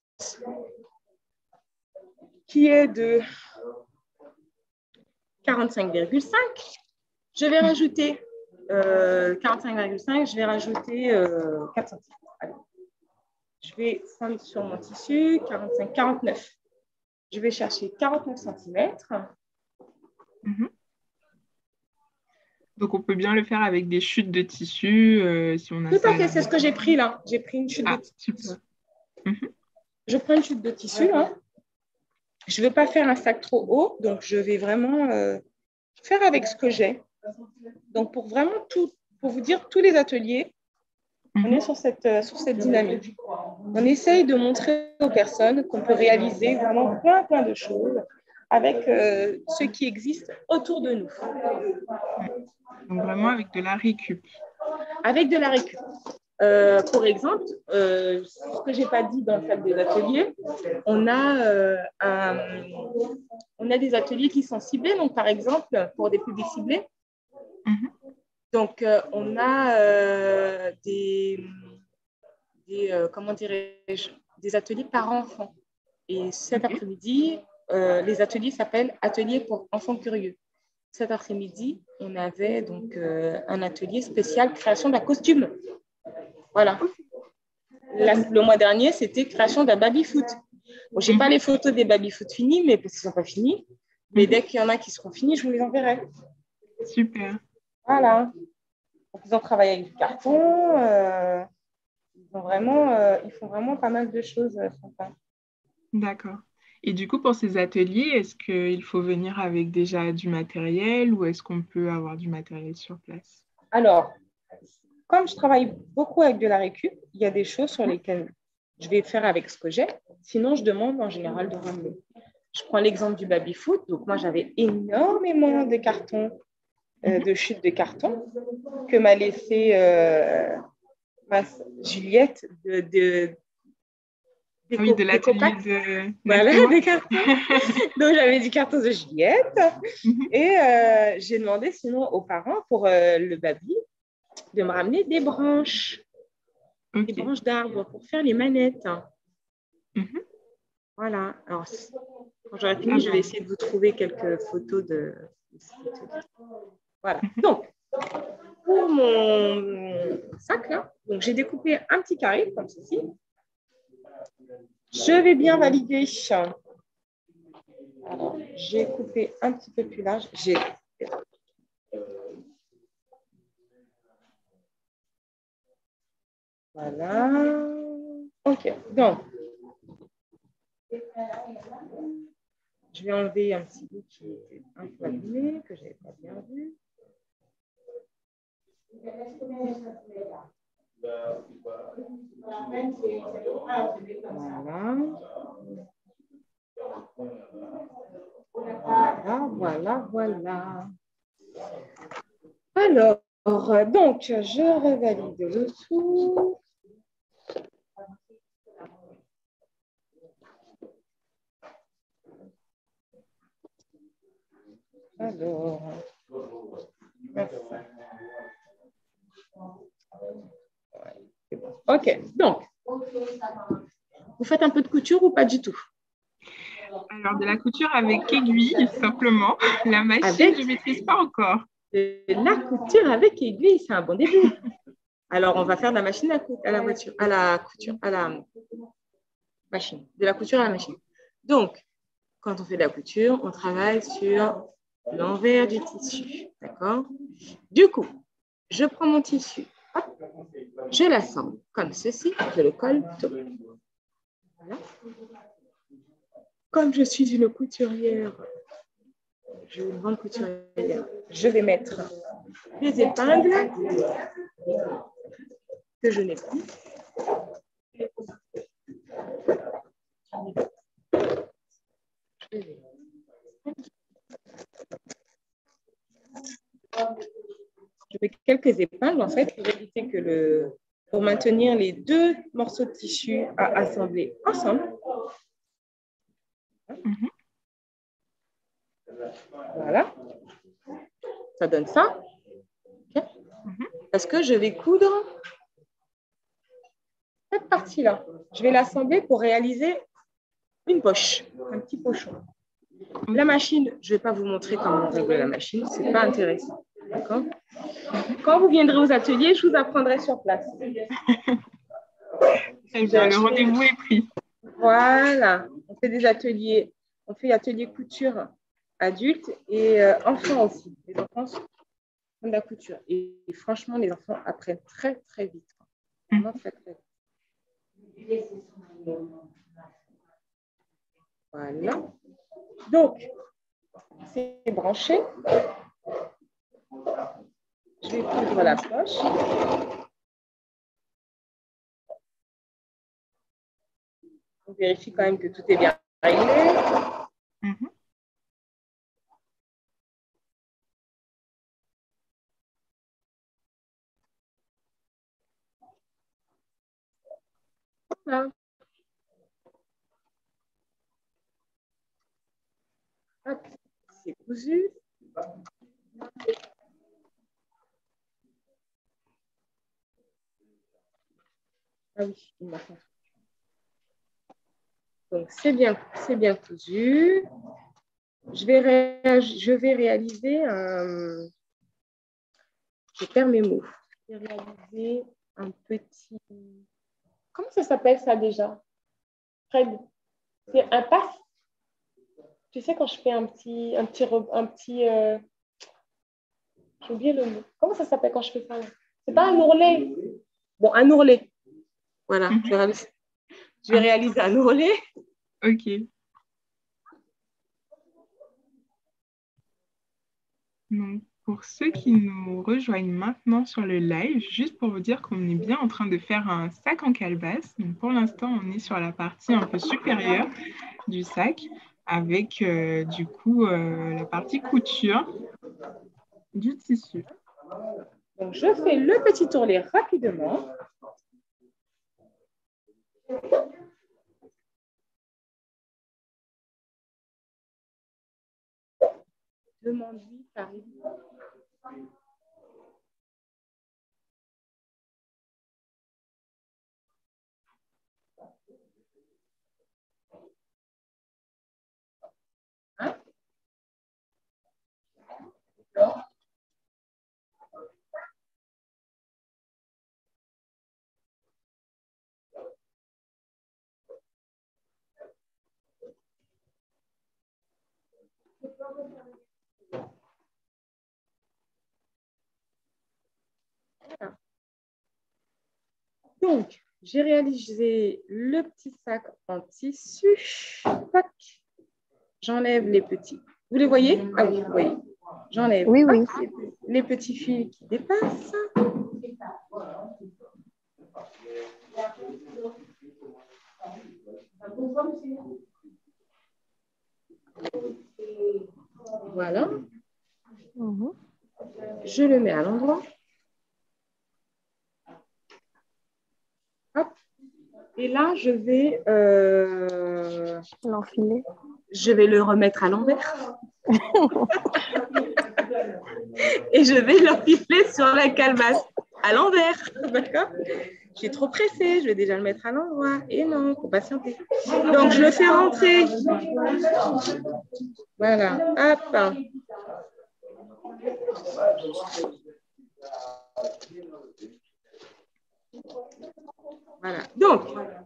qui est de quarante-cinq virgule cinq. Je vais rajouter euh, quarante-cinq virgule cinq, je vais rajouter euh, quatre centimètres. Allez. Je vais prendre sur mon tissu quarante-cinq, quarante-neuf. Je vais chercher quarante-neuf centimètres. Mm-hmm. Donc, on peut bien le faire avec des chutes de tissu, euh, si on a Tout ça à à fait, la c'est ce que maison. j'ai pris là. J'ai pris une chute de Ah, tissu. super. Mhm. Je prends une chute de tissu là. Je ne veux pas faire un sac trop haut, donc je vais vraiment euh, faire avec ce que j'ai. Donc, pour vraiment tout, pour vous dire, tous les ateliers, on est Mhm. sur cette, euh, sur cette dynamique. On essaye de montrer aux personnes qu'on peut réaliser vraiment plein, plein de choses avec euh, ce qui existe autour de nous. Donc, vraiment avec de la récup. Avec de la récup. Euh, pour exemple, euh, ce que je n'ai pas dit dans le cadre des ateliers, on a, euh, un, on a des ateliers qui sont ciblés. Donc, par exemple, pour des publics ciblés, Mhm. donc, euh, on a euh, des, des euh, comment dirais-je, des ateliers par enfant. Et cet Ok. après-midi, euh, les ateliers s'appellent Ateliers pour enfants curieux. Cet après-midi, on avait donc euh, un atelier spécial création d'un costume. Voilà. Ok. La, le mois dernier, c'était création d'un baby-foot. Bon, je n'ai pas Mhm. les photos des baby-foot finis, mais parce qu'ils ne sont pas finis. Mais Mhm. dès qu'il y en a qui seront finis, je vous les enverrai. Super. Voilà. Donc, ils ont travaillé avec du carton. Euh, ils, ont vraiment, euh, ils font vraiment pas mal de choses euh, sympas. D'accord. Et du coup, pour ces ateliers, est-ce qu'il faut venir avec déjà du matériel ou est-ce qu'on peut avoir du matériel sur place? Alors, comme je travaille beaucoup avec de la récup, il y a des choses sur Mhm. lesquelles je vais faire avec ce que j'ai. Sinon, je demande en général de ramener. Je prends l'exemple du baby-foot. Donc, moi, j'avais énormément de cartons, euh, Mhm. de chutes de carton que m'a laissé euh, ma Juliette de, de, Ah oui, de des l'atelier copacs. de Voilà, d'Altéma. des cartons. Donc, j'avais du carton de Juliette. Mhm. Et euh, j'ai demandé sinon aux parents pour euh, le baby de me ramener des branches, des Ok. branches d'arbres pour faire les manettes. Mhm. Voilà. Alors, quand j'aurai Ah fini, je vais ben. essayer de vous trouver quelques photos de, de cet atelier. Voilà. Mhm. Donc, pour mon sac, là, donc j'ai découpé un petit carré comme ceci. Je vais bien valider. Alors, j'ai coupé un petit peu plus large. J'ai Voilà. OK. Donc, je vais enlever un petit bout qui était un peu abîmé, que je n'avais pas bien vu. Voilà. Voilà, voilà, voilà. Alors, donc, je revalide le tout. Alors, merci. OK, donc, vous faites un peu de couture ou pas du tout? Alors, de la couture avec aiguille, simplement. La machine, Avec je ne maîtrise pas encore. de la couture avec aiguille, c'est un bon début. Alors, on va faire de la machine à, cou- à la voiture, à la couture, à la machine, de la couture à la machine. Donc, quand on fait de la couture, on travaille sur l'envers du tissu, d'accord? Du coup, je prends mon tissu, hop, je l'assemble comme ceci, je le colle tout. Voilà. Comme je suis une couturière, je suis une grande couturière, je vais mettre des épingles que je n'ai plus. Je mets quelques épingles en fait pour éviter que le, pour maintenir les deux morceaux de tissu à assembler ensemble. Mhm. Voilà, ça donne ça. Okay. Mhm. Parce que je vais coudre cette partie-là. Je vais l'assembler pour réaliser une poche, un petit pochon. Ok. La machine, je ne vais pas vous montrer comment on règle la machine, ce n'est pas intéressant. D'accord? Mhm. Quand vous viendrez aux ateliers, je vous apprendrai sur place. Très bien, le rendez-vous est pris. Voilà, on fait des ateliers, on fait ateliers couture adultes et euh, enfants aussi. Les enfants sont de la couture. Et, et franchement, les enfants apprennent très, très vite. Vraiment très, très vite. Voilà. Donc, c'est branché. Je vais coudre la poche. On vérifie quand même que tout est bien réglé. Mhm. Voilà. Hop, c'est cousu. Ah oui, il m'a fait. Donc, c'est bien, c'est bien cousu. Je vais, ré... je vais réaliser un... Je perds mes mots. Je vais réaliser un petit... Comment ça s'appelle ça déjà? Fred, c'est un passe. Tu sais, quand je fais un petit... Un petit, un petit euh... J'ai oublié le mot. Comment ça s'appelle quand je fais ça? C'est pas un ourlet. Bon, un ourlet. Voilà. Mhm. Je vais réaliser, je vais réaliser un ourlet. Ok. Donc, pour ceux qui nous rejoignent maintenant sur le live, juste pour vous dire qu'on est bien en train de faire un sac en calebasse. Donc, pour l'instant, on est sur la partie un peu supérieure du sac avec euh, du coup euh, la partie couture du tissu. Donc, je fais le petit ourlet rapidement. Demande-lui, Paris. Hein? Voilà. Donc, j'ai réalisé le petit sac en tissu. J'enlève les petits. Vous les voyez? Ah oui, vous voyez. J'enlève oui, oui. les, les petits fils qui dépassent. Voilà. Mhm. Je le mets à l'endroit. Hop. Et là, je vais, euh, L'enfiler. je vais le remettre à l'envers. Et je vais l'enfiler sur la calebasse à l'envers. D'accord? Je suis trop pressée, je vais déjà le mettre à l'endroit. Et non, il faut patienter. Donc, je le fais rentrer. Voilà. Hop. Voilà. Donc,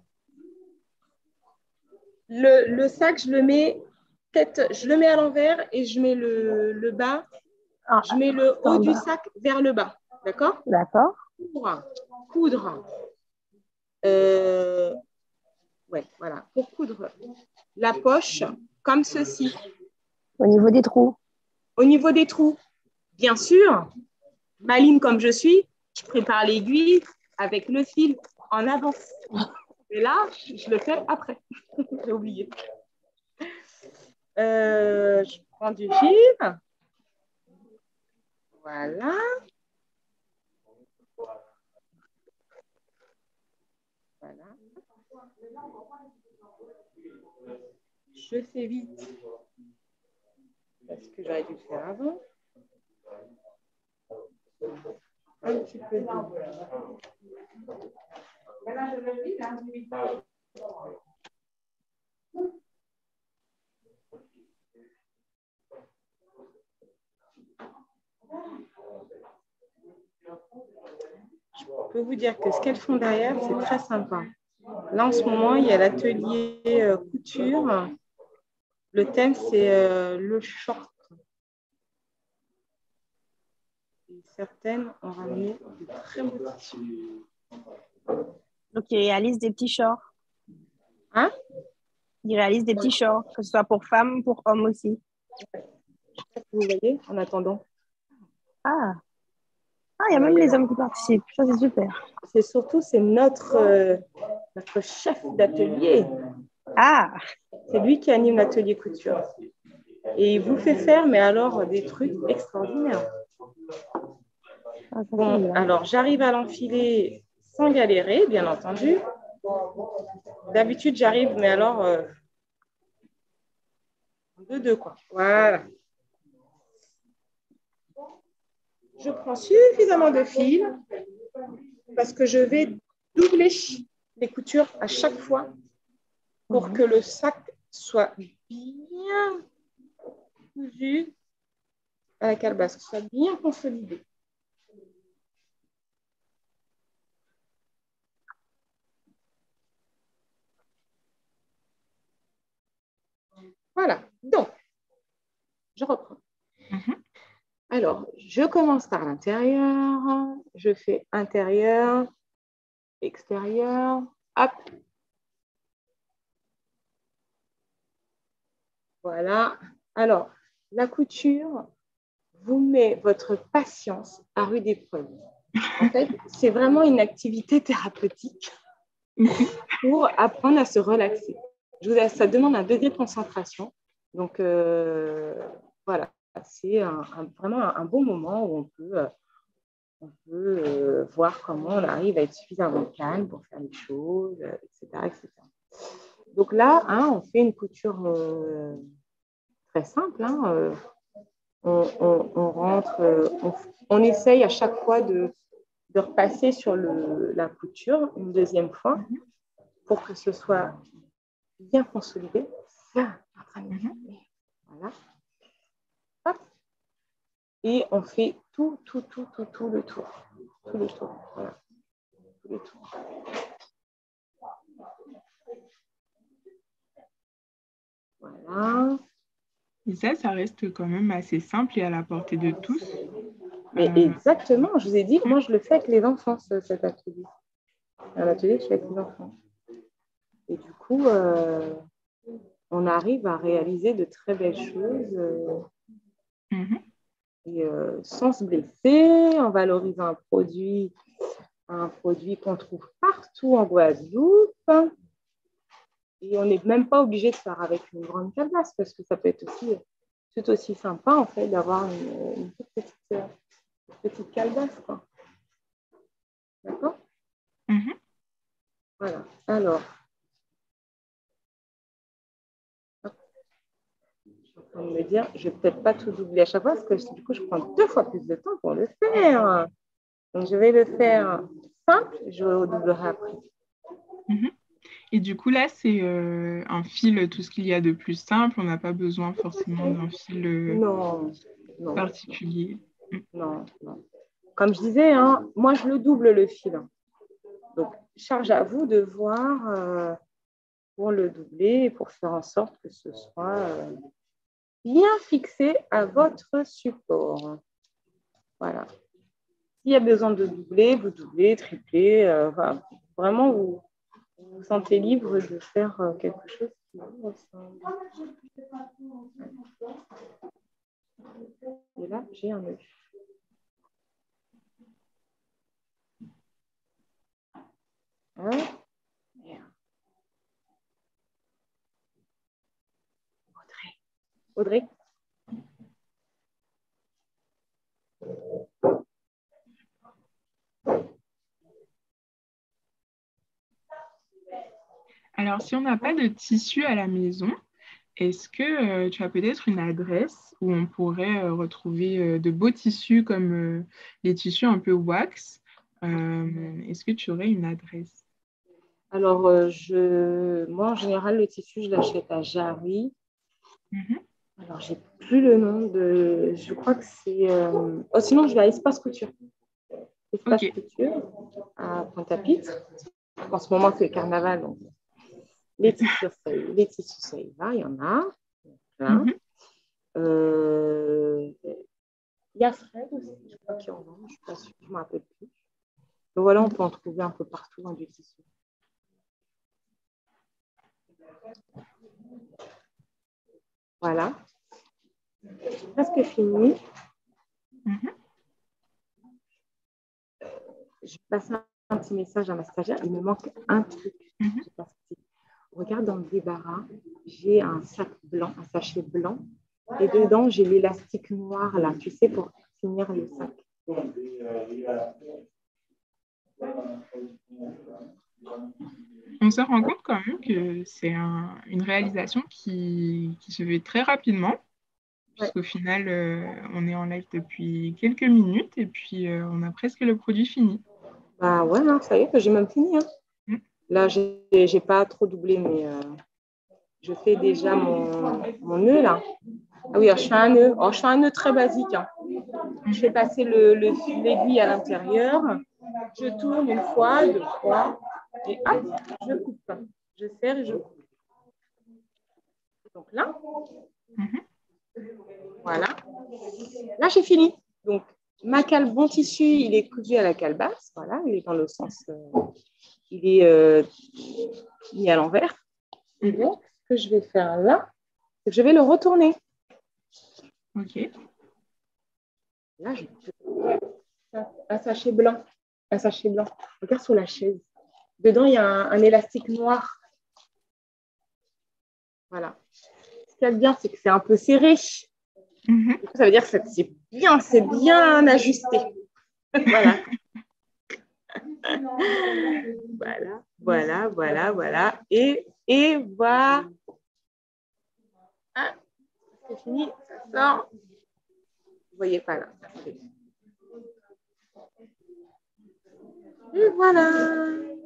le, le sac, je le mets tête, je le mets à l'envers et je mets le, le bas, Ah, je mets le haut en du bas. sac vers le bas. D'accord? D'accord. Coudre. Coudre. Euh, ouais, voilà. Pour coudre la poche comme ceci. Au niveau des trous. Au niveau des trous, bien sûr, maline comme je suis, je prépare l'aiguille avec le fil en avance. Et là, je le fais après. J'ai oublié. Euh, je prends du fil. Voilà. Voilà. Je fais vite parce que j'aurais dû le faire avant. Un petit peu de... Je peux vous dire que ce qu'elles font derrière, c'est très sympa. Là, en ce moment, il y a l'atelier euh, couture. Le thème, c'est euh, le short. Et certaines ont ramené de très beaux tissus. Donc, ils réalisent des petits shorts. Hein? Ils réalisent des petits shorts, que ce soit pour femmes, pour hommes aussi. Vous voyez, en attendant. Ah, ah, il y a même les hommes qui participent. Ça, c'est super. C'est surtout, c'est notre, euh, notre chef d'atelier. Ah, C'est lui qui anime l'atelier couture. Et il vous fait faire, mais alors, des trucs extraordinaires. ah, ça, c'est Bon, bien. alors, j'arrive à l'enfiler sans galérer, bien entendu. D'habitude, j'arrive, mais alors, euh, deux, deux, quoi. Voilà. Je prends suffisamment de fil parce que je vais doubler les coutures à chaque fois pour Mhm. que le sac soit bien cousu à la calebasse, que ce soit bien consolidé. Voilà, donc, je reprends. Mhm. Alors, je commence par l'intérieur, je fais intérieur, extérieur, hop. Voilà. Alors, la couture vous met votre patience à rude épreuve. En fait, c'est vraiment une activité thérapeutique pour apprendre à se relaxer. Je vous assure, ça demande un degré de concentration. Donc, euh, voilà, c'est un, un, vraiment un, un bon moment où on peut, euh, on peut euh, voir comment on arrive à être suffisamment calme pour faire les choses, euh, et cetera, et cetera. Donc là, hein, on fait une couture euh, très simple. Hein, euh, on, on, on rentre, euh, on, on essaye à chaque fois de, de repasser sur le, la couture une deuxième fois pour que ce soit bien consolidé. Voilà. Hop. Et on fait tout, tout, tout, tout, tout le tour. Tout le tour. Voilà. Tout le tour. Voilà. Et ça, ça reste quand même assez simple et à la portée de tous. Mais Euh, exactement, je vous ai dit, moi je le fais avec les enfants, ce, cet atelier. Un atelier que je fais avec les enfants. Et du coup, euh, on arrive à réaliser de très belles choses euh, mhm. et, euh, sans se blesser, en valorisant un produit, un produit qu'on trouve partout en Guadeloupe. Et on n'est même pas obligé de faire avec une grande calebasse parce que ça peut être aussi tout aussi sympa en fait d'avoir une, une petite, une petite calebasse, quoi. D'accord? Mhm. Voilà. Alors, je suis en train de me dire, je ne vais peut-être pas tout doubler à chaque fois parce que du coup, je prends deux fois plus de temps pour le faire. Donc, je vais le faire simple, je redoublerai après. Mhm. Et du coup, là, c'est euh, un fil, tout ce qu'il y a de plus simple. On n'a pas besoin forcément d'un fil euh, Non, non, particulier. non, non. Comme je disais, hein, moi, je le double le fil. Donc, charge à vous de voir euh, pour le doubler et pour faire en sorte que ce soit euh, bien fixé à votre support. Voilà. S'il y a besoin de doubler, vous doublez, triplez. Euh, voilà. Vraiment, vous vous vous sentez libre de faire euh, quelque chose qui vous ressemble. Et là, j'ai un œuf. Hein? Audrey. Audrey. Alors, si on n'a pas de tissu à la maison, est-ce que euh, tu as peut-être une adresse où on pourrait euh, retrouver euh, de beaux tissus comme euh, les tissus un peu wax? Euh, est-ce que tu aurais une adresse? Alors, euh, je... moi, en général, le tissu, je l'achète à Jarry. Mhm. Alors, j'ai plus le nom de... Je crois que c'est... Euh... Oh, sinon, je vais à Espace Couture. Espace Ok. Couture à Pointe-à-Pitre. En ce moment, c'est le carnaval. Donc... Les tissus, ça, les tissus, ça y va, il y en a plein. Mhm. Euh... Il y a Fred aussi, je crois qu'il y en vend, je ne suis pas sûre, je ne me rappelle plus. Donc voilà, on peut en trouver un peu partout dans du tissu. Voilà. C'est presque fini. Mhm. Je vais passer un petit message à ma stagiaire. Il me manque un truc. Mhm. Je passe. Regarde dans le débarras, j'ai un sac blanc, un sachet blanc. Et dedans, j'ai l'élastique noir, là, tu sais, pour finir le sac. On se rend compte quand même que c'est un- une réalisation qui, qui se fait très rapidement, Ouais. puisqu'au final, euh, on est en live depuis quelques minutes et puis euh, on a presque le produit fini. Bah ouais, non, ça y est, j'ai même fini. Hein. Mm. Là, j'ai j'ai pas trop doublé, mais euh, je fais déjà mon, mon nœud, là. Ah oui, alors, je fais un nœud. Alors, je fais un nœud très basique. Hein. Je fais passer le, le, l'aiguille à l'intérieur. Je tourne une fois, deux fois. Et hop, je coupe. Je serre et je coupe. Donc là, Mhm. voilà. Là, j'ai fini. Donc, ma cale, bon tissu, il est cousu à la calebasse. Voilà, il est dans le sens, euh, il est euh, mis à l'envers. Et donc, ce que je vais faire là, c'est que je vais le retourner. Ok. Là, je un sachet blanc. Un sachet blanc. Regarde sur la chaise. Dedans, il y a un, un élastique noir. Voilà. Ce qu'il y a de bien, c'est que c'est un peu serré. Mhm. Du coup, ça veut dire que c'est bien, c'est bien ajusté. Voilà. Voilà, voilà, voilà, voilà. Et, et voilà. Ah, c'est fini, ça sort. Vous voyez pas là. Et voilà.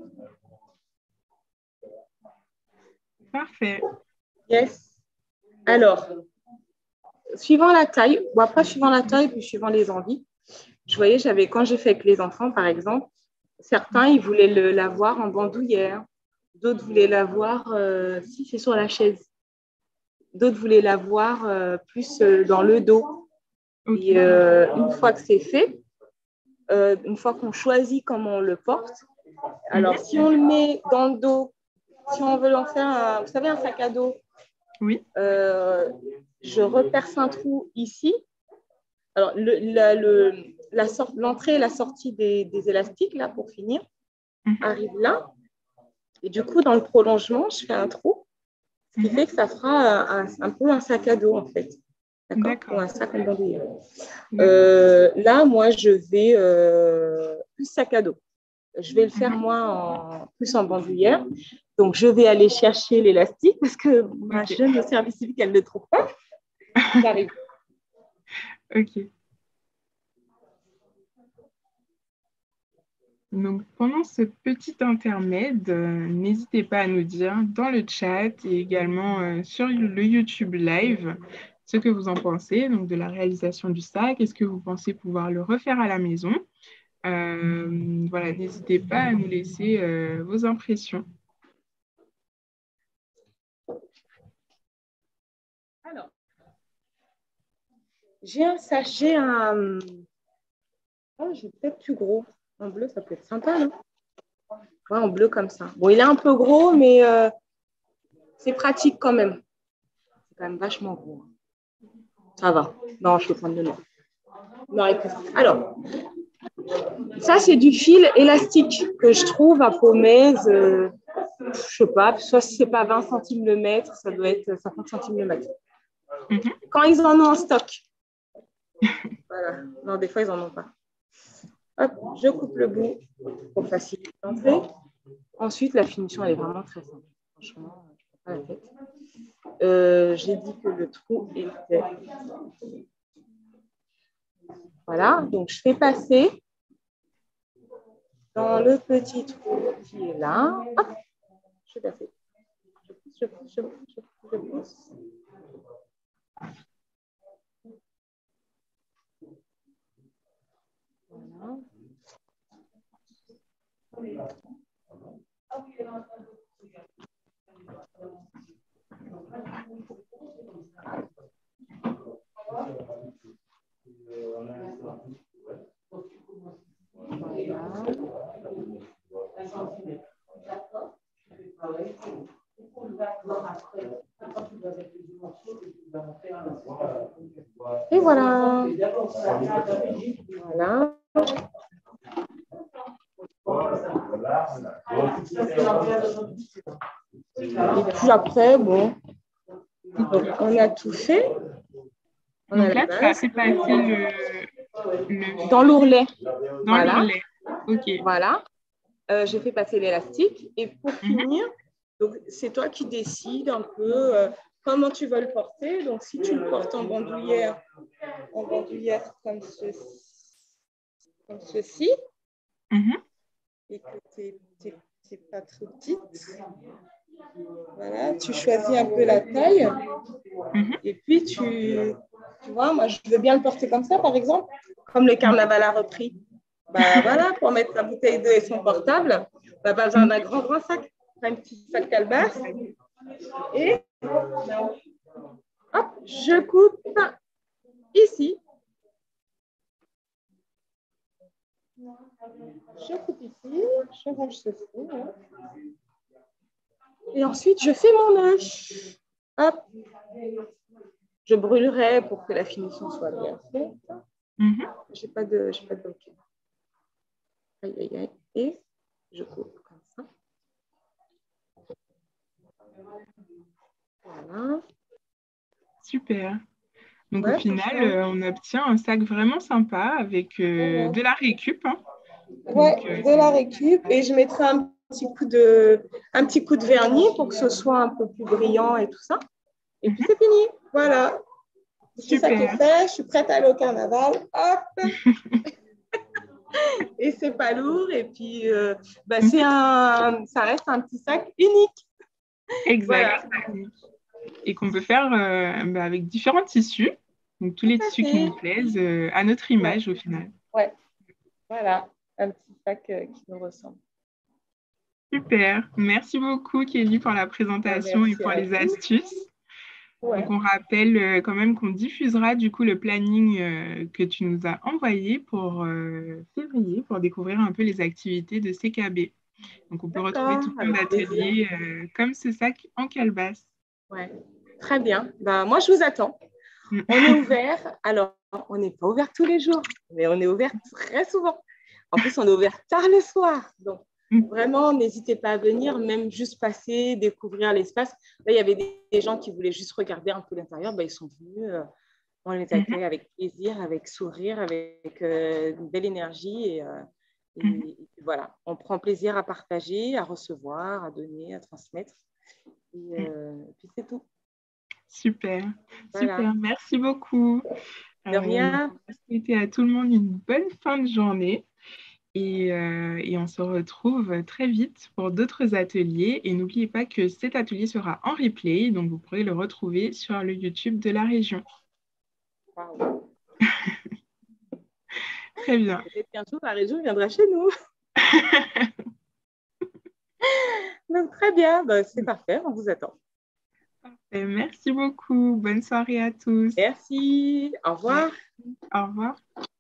Parfait. Yes. Alors, suivant la taille, ou après suivant la taille, puis suivant les envies, je voyais, j'avais, quand j'ai fait avec les enfants, par exemple, certains, ils voulaient le, l'avoir en bandoulière. D'autres voulaient l'avoir, euh, si c'est sur la chaise. D'autres voulaient l'avoir euh, plus euh, dans le dos. Ok. Et euh, une fois que c'est fait, euh, une fois qu'on choisit comment on le porte, alors si on le met dans le dos, si on veut en faire, un, vous savez, un sac à dos, Oui. euh, je reperce un trou ici. Alors, le, la, le, la sort, l'entrée et la sortie des, des élastiques, là, pour finir, Mhm. arrive là. Et du coup, dans le prolongement, je fais un trou, ce qui Mhm. fait que ça fera un, un, un peu un sac à dos, en fait. D'accord, D'accord. ou un sac en bandoulière. D'accord. Euh, là, moi, je vais euh, plus sac à dos. Je vais le faire, Mhm. moi, en, plus en bandoulière. Donc, je vais aller chercher l'élastique parce que ma Ok. jeune au service civique, elle ne le trouve pas. J'arrive. Ok. Donc, pendant ce petit intermède, euh, n'hésitez pas à nous dire dans le chat et également euh, sur le YouTube Live ce que vous en pensez, donc de la réalisation du sac. Est-ce que vous pensez pouvoir le refaire à la maison? Euh, voilà, n'hésitez pas à nous laisser euh, vos impressions. Alors, j'ai un sachet, un... Oh, j'ai peut-être plus gros. En bleu, ça peut être sympa, non? Ouais, en bleu comme ça. Bon, il est un peu gros, mais euh, c'est pratique quand même. C'est quand même vachement gros. Ça va. Non, je peux prendre le noir. Non, écoute. Alors, ça, c'est du fil élastique que je trouve à Pomèze. Euh, je sais pas, soit si c'est pas vingt centimes le mètre, ça doit être cinquante centimes le mètre. Mhm. Quand ils en ont en stock. Voilà. Non, des fois, ils en ont pas. Hop, je coupe le bout pour faciliter l'entrée. Ensuite, la finition, elle est vraiment très simple. Franchement, je ne prends pas la tête. Euh, j'ai dit que le trou était... Voilà, donc je fais passer dans le petit trou qui est là. Hop, je fais passer. Je pousse, je pousse, je pousse, je pousse, je pousse. Voilà. voilà. Voilà. Et puis après, bon, donc on a tout fait. On Donc a là, la tu as base. fait passer le, le Dans l'ourlet. dans Voilà. l'ourlet. OK. Voilà. Euh, j'ai fait passer l'élastique. Et pour Mhm. finir, donc c'est toi qui décides un peu euh, comment tu vas le porter. Donc si tu le portes en bandoulière, en bandoulière comme ceci, comme ceci Mhm. et que tu n'es pas trop petite, voilà, tu choisis un peu la taille. Mhm. Et puis tu, tu vois, moi je veux bien le porter comme ça, par exemple, comme le carnaval a repris. Bah voilà, pour mettre sa bouteille d'eau et son portable, bah, pas besoin d'un grand grand sac, un petit sac calebasse. Et hop, je coupe ici. Je coupe ici, je range ceci. Hein. Et ensuite, je fais mon œuf. Hop. Je brûlerai pour que la finition soit bien faite. Mhm. Je n'ai pas de, j'ai pas de bloc. Aïe, aïe, aïe. Et je coupe comme ça. Voilà. Super. Donc, Ouais, au final, franchement. euh, on obtient un sac vraiment sympa avec euh, Ouais. de la récup. Hein. Ouais, Donc, euh, de la récup. Et je mettrai un petit coup de, un petit coup de vernis pour que ce soit un peu plus brillant et tout ça. Et puis, mhm. c'est fini. Voilà. Tout ça qui est Super. fait, je suis prête à aller au carnaval. Hop. Et c'est pas lourd. Et puis, euh, bah, c'est un, ça reste un petit sac unique. Exact. Voilà. Et qu'on peut faire euh, bah, avec différents tissus. Donc, tous les Tout à tissus qui fait. nous plaisent euh, à notre Ouais. image au final. Ouais. Voilà. Un petit sac euh, qui nous ressemble. Super. Merci beaucoup, Kelly, pour la présentation et Merci pour à les vous. astuces. Ouais. Donc, on rappelle euh, quand même qu'on diffusera du coup le planning euh, que tu nous as envoyé pour euh, février pour découvrir un peu les activités de C K B. Donc, on peut retrouver D'accord, tout plein avec plaisir. d'ateliers euh, comme ce sac en calebasse. Ouais. Très bien. Ben, moi, je vous attends. On est ouvert. Alors, on n'est pas ouvert tous les jours, mais on est ouvert très souvent. En plus, on est ouvert tard le soir. Donc, vraiment, n'hésitez pas à venir, même juste passer, découvrir l'espace. Là, il y avait des, des gens qui voulaient juste regarder un peu l'intérieur. Ben, ils sont venus. Euh, on les accueille avec plaisir, avec sourire, avec euh, une belle énergie. Et, euh, et, et voilà, on prend plaisir à partager, à recevoir, à donner, à transmettre. Et, euh, et puis, c'est tout. Super, Voilà. super. Merci beaucoup. De rien. Euh, on va souhaiter à tout le monde une bonne fin de journée. Et, euh, et on se retrouve très vite pour d'autres ateliers. Et n'oubliez pas que cet atelier sera en replay, donc vous pourrez le retrouver sur le YouTube de la région. Wow. Très bien. Peut-être qu'un jour, la région viendra chez nous. Donc, très bien. Ben, c'est parfait. On vous attend. Et merci beaucoup. Bonne soirée à tous. Merci. Au revoir. Au revoir.